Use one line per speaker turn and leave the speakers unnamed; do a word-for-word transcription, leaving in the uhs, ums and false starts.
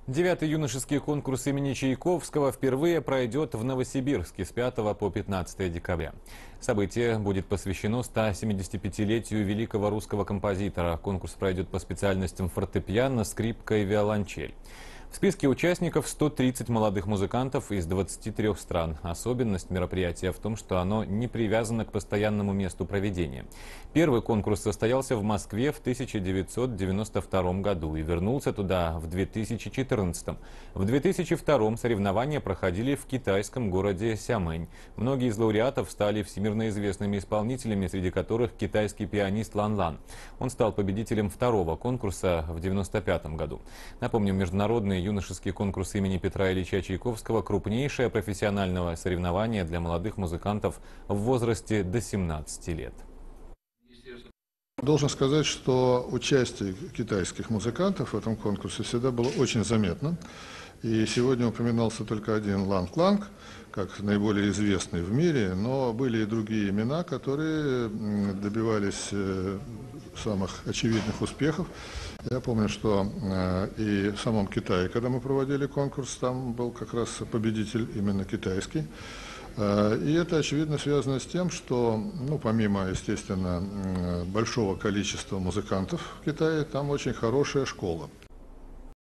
Девятый юношеский конкурс имени Чайковского впервые пройдет в Новосибирске с пятого по пятнадцатое декабря. Событие будет посвящено стосемидесятипятилетию великого русского композитора. Конкурс пройдет по специальностям фортепиано, скрипка и виолончель. В списке участников сто тридцать молодых музыкантов из двадцати трёх стран. Особенность мероприятия в том, что оно не привязано к постоянному месту проведения. Первый конкурс состоялся в Москве в тысяча девятьсот девяносто втором году и вернулся туда в две тысячи четырнадцатом. В две тысячи втором соревнования проходили в китайском городе Сямэнь. Многие из лауреатов стали всемирно известными исполнителями, среди которых китайский пианист Лан Лан. Он стал победителем второго конкурса в девяносто пятом году. Напомню, международный юношеский конкурс имени Петра Ильича Чайковского – крупнейшее профессиональное соревнование для молодых музыкантов в возрасте до семнадцати лет.
Должен сказать, что участие китайских музыкантов в этом конкурсе всегда было очень заметно. И сегодня упоминался только один Лан Ланг, как наиболее известный в мире, но были и другие имена, которые добивались самых очевидных успехов. Я помню, что и в самом Китае, когда мы проводили конкурс, там был как раз победитель именно китайский. И это, очевидно, связано с тем, что, ну, помимо, естественно, большого количества музыкантов в Китае, там очень хорошая школа.